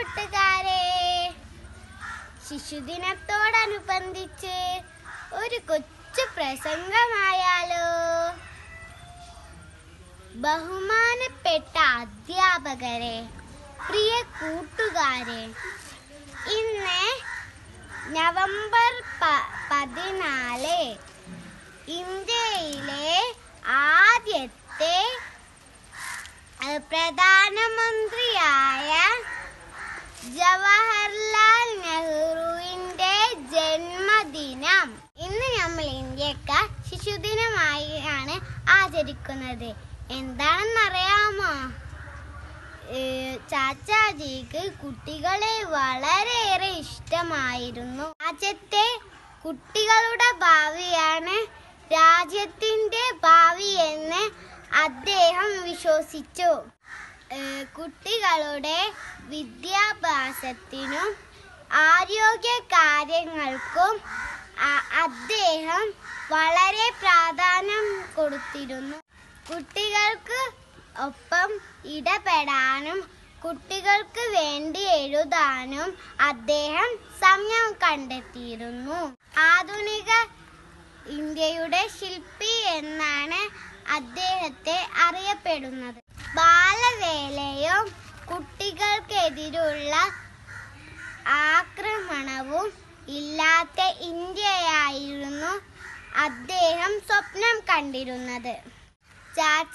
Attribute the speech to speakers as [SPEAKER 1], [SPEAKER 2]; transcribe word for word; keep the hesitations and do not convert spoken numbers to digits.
[SPEAKER 1] നാട്ടുകാരെ, ശിശുദിനത്തോടനുബന്ധിച്ച് ഒരു കൊച്ചു പ്രസംഗമായാലോ? ബഹുമാനപ്പെട്ട അധ്യാപകരെ, പ്രിയ കൂട്ടുകാരെ, ഇന്ന് നവംബർ പതിനാല് ഇന്ത്യയിലെ ആദ്യത്തെ പ്രധാനമന്ത്രിയായ ജവഹർലാൽ നെഹ്റുവിന്റെ ജന്മദിനം. ഇന്ന് നമ്മൾ ഇന്ത്യക്കാർ ശിശുദിനമായാണ് ആചരിക്കുന്നത്. എന്താണെന്നറിയാമോ? ചാച്ചാജിക്ക് കുട്ടികളെ വളരെയേറെ ഇഷ്ടമായിരുന്നു. രാജ്യത്തെ കുട്ടികളുടെ ഭാവിയാണ് രാജ്യത്തിന്റെ ഭാവി എന്ന് അദ്ദേഹം വിശ്വസിച്ചു. കുട്ടികളുടെ വിദ്യാഭ്യാസത്തിനും ആരോഗ്യ കാര്യങ്ങൾക്കും അദ്ദേഹം വളരെ പ്രാധാന്യം കൊടുത്തിരുന്നു. കുട്ടികൾക്ക് ഒപ്പം ഇടപെടാനും കുട്ടികൾക്ക് വേണ്ടി എഴുതാനും അദ്ദേഹം സമയം കണ്ടെത്തിയിരുന്നു. ആധുനിക ഇന്ത്യയുടെ ശില്പി എന്നാണ് അദ്ദേഹത്തെ അറിയപ്പെടുന്നത്. ബാലവേലയും കുട്ടികൾക്കെതിരുള്ള ആക്രമണവും ഇല്ലാത്ത ഇന്ത്യയായിരുന്നു അദ്ദേഹം സ്വപ്നം കണ്ടിരുന്നത്. ചാച്ച